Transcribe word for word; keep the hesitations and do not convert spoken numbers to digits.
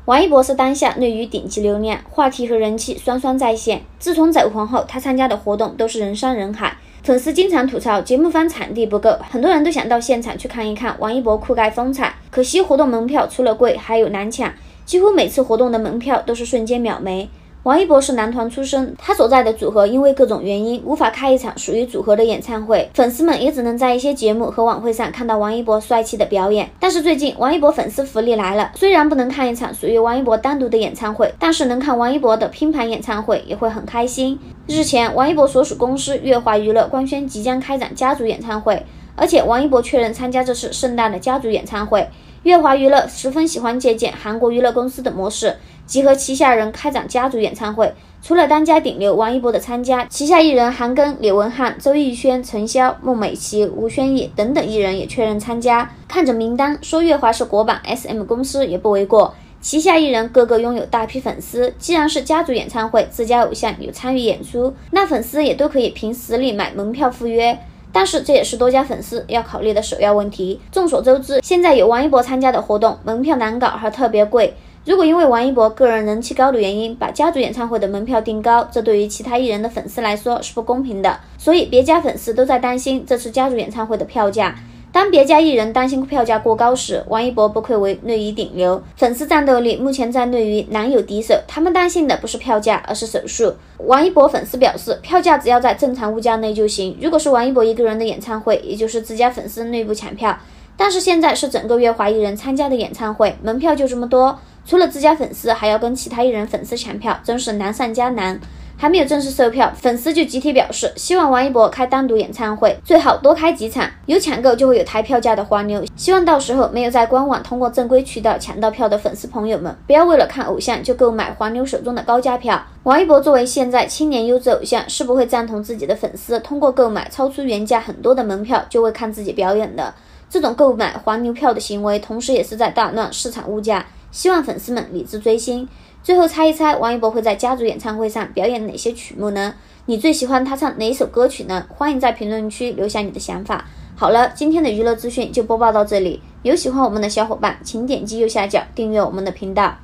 王一博是当下内娱顶级流量，话题和人气双双在线。自从走红后，他参加的活动都是人山人海，粉丝经常吐槽节目方场地不够，很多人都想到现场去看一看王一博酷盖风采。可惜活动门票除了贵还有难抢，几乎每次活动的门票都是瞬间秒没。王一博是男团出身，他所在的组合因为各种原因无法开一场属于组合的演唱会，粉丝们也只能在一些节目和晚会上看到王一博帅气的表演。但是最近王一博粉丝福利来了，虽然不能看一场属于王一博单独的演唱会，但是能看王一博的拼盘演唱会也会很开心。日前，王一博所属公司乐华娱乐官宣即将开展家族演唱会，而且王一博确认参加这次盛大的家族演唱会。乐华娱乐十分喜欢借鉴韩国娱乐公司的模式，集合旗下人开展家族演唱会。除了当家顶流王一博的参加，旗下艺人韩庚、李文翰、周艺轩、陈潇、孟美岐、吴宣仪等等艺人也确认参加。看着名单，说乐华是国版 S M 公司也不为过。旗下艺人个个拥有大批粉丝，既然是家族演唱会，自家偶像有参与演出，那粉丝也都可以凭实力买门票赴约。但是这也是多家粉丝要考虑的首要问题。众所周知，现在有王一博参加的活动，门票难搞还特别贵。如果因为王一博个人人气高的原因，把家族演唱会的门票定高，这对于其他艺人的粉丝来说是不公平的。所以别家粉丝都在担心这次家族演唱会的票价。当别家艺人担心票价过高时，王一博不愧为内娱顶流，粉丝战斗力目前在内娱难有敌手。他们担心的不是票价，而是手速。王一博粉丝表示，票价只要在正常物价内就行。如果是王一博一个人的演唱会，也就是自家粉丝内部抢票。但是现在是整个乐华艺人参加的演唱会，门票就这么多，除了自家粉丝，还要跟其他艺人粉丝抢票，真是难上加难。还没有正式售票，粉丝就集体表示希望王一博开单独演唱会，最好多开几场，有抢购就会有抬票价的黄牛。希望到时候没有在官网通过正规渠道抢到票的粉丝朋友们，不要为了看偶像就购买黄牛手中的高价票。王一博作为现在青年优质偶像，是不会赞同自己的粉丝通过购买超出原价很多的门票就会看自己表演的。这种购买黄牛票的行为，同时也是在大乱市场物价，希望粉丝们理智追星。最后猜一猜，王一博会在家族演唱会上表演哪些曲目呢？你最喜欢他唱哪一首歌曲呢？欢迎在评论区留下你的想法。好了，今天的娱乐资讯就播报到这里，有喜欢我们的小伙伴请点击右下角订阅我们的频道。